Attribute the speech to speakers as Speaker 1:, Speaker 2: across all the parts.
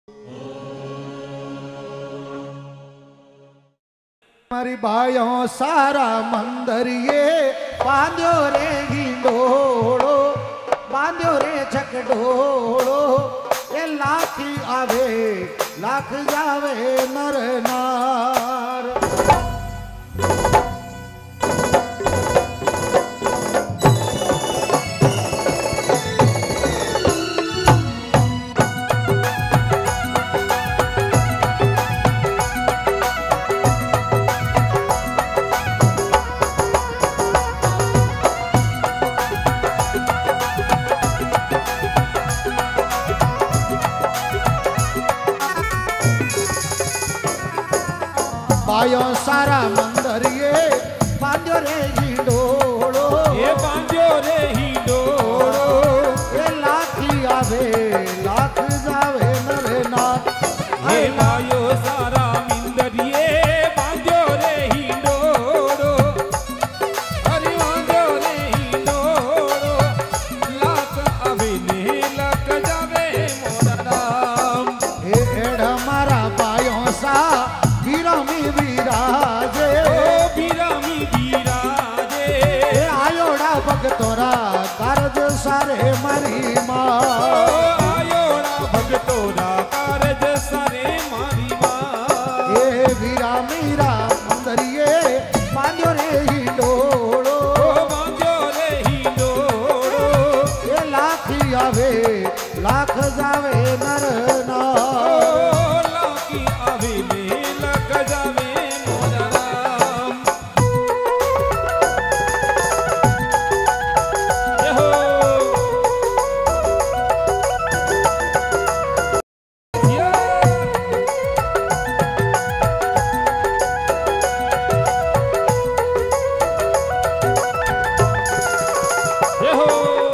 Speaker 1: मारी भाइयों सारा मंदिर ये बांध्यो रे हिंडोड़ो, बांध्यो रे छकडोड़ो, ये लाख आवे लाख जावे नर नार। भाइयों सारा मंदिर ये बांध्यो रे हिंडोड़ो,
Speaker 2: ये बांध्यो रे हिंडोड़ो,
Speaker 1: ये लाख आवे लाख जावे नर नार।
Speaker 2: हे भाइयों सारा मंदिर ये बांध्यो रे हिंडोड़ो, अरे बांध्यो रे हिंडोड़ो, लाख आवे ने लाख जावे मोरा नाम।
Speaker 1: हे एड़ मारा भाइयों सा वीरामी वीराजे,
Speaker 2: ओ वीरामी वीराजे,
Speaker 1: आयोड़ा भगतोरा कारज सारे मारी माँ,
Speaker 2: आयोड़ा भगतोरा कारज सारे मारी माँ।
Speaker 1: ये वीरामी रा मंदिर ये बांध्यो रे हिंडोड़ो,
Speaker 2: बांध्यो रे हिंडोड़ो,
Speaker 1: ये लाख आवे लाख जावे नर नार।
Speaker 2: लाखी आवे ने लग जावे मोरा नाम। ये हो ये हो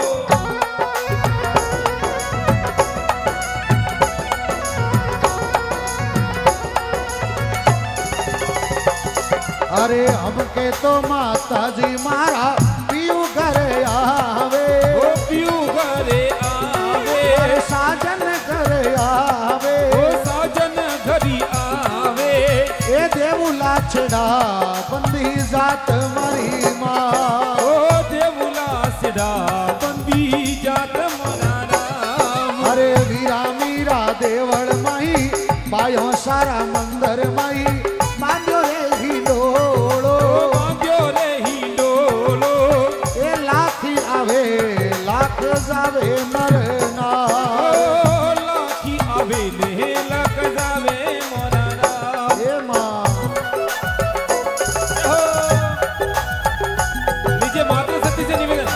Speaker 1: अरे हमके तो माता जी मारा पीऊ घरे आवे,
Speaker 2: ओ पियू घरे आवे,
Speaker 1: अरे साजन घरे आवे,
Speaker 2: ओ साजन घरी आवे,
Speaker 1: ए देवुला छड़ा बंदी जात मारी माँ,
Speaker 2: ओ देवुला सिदा बंदी जात मोरा नाम।
Speaker 1: अरे वीरा मीरा देवल माही बायो सारा मंदिर माही बांध्यो रे हिंडोड़ो,
Speaker 2: बांध्यो रे हिंडोड़ो,
Speaker 1: ए लाख आवे लाख जावे नर नार।
Speaker 2: लाखी आवे ने लग जावे मोरा नाम।
Speaker 1: ए माँ
Speaker 2: लीजिए मातृ शक्ति से निवेदन।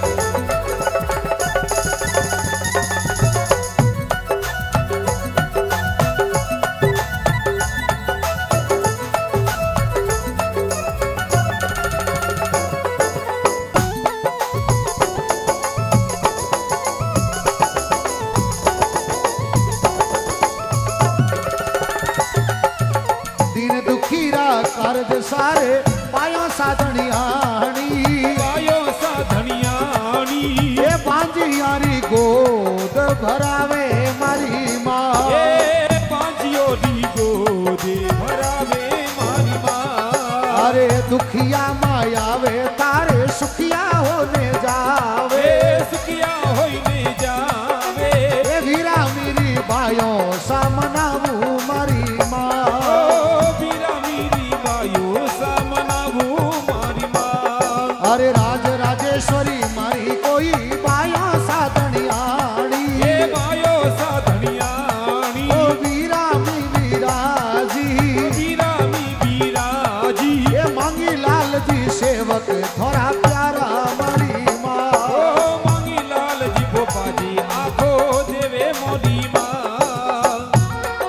Speaker 1: दीन दुखीरा कारज सारे पायो साधनियाणी,
Speaker 2: पायो साधनियाणी,
Speaker 1: ये बांजियारी गोद भरावे मारी माँ,
Speaker 2: ए पांजियो दी गोदे भरावे मारी माँ।
Speaker 1: अरे दुखिया मायावे तारे सुखिया होने जावे,
Speaker 2: ए सुखिया होइने जावे,
Speaker 1: ए वीरा मेरी बायो सामनावू मारी माँ,
Speaker 2: ओ वीरा मेरी बायो सामनावू मारी माँ।
Speaker 1: अरे राज राजेश्वरी मारी कोई बायो साधनियाणी,
Speaker 2: ये बायो साधनियाणी,
Speaker 1: ओ वीरा मी वीराजी,
Speaker 2: वीरा मी वीराजी,
Speaker 1: ये मांगी लाल जी सेवक थोड़ा प्यारा मारी माँ,
Speaker 2: ओ मांगी लाल जी भोपा जी आखो देवे मोदी माँ।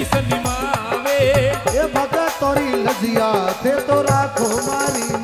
Speaker 2: सनी मावे
Speaker 1: ए भगत तोरी लजिया ते तो राखो मारी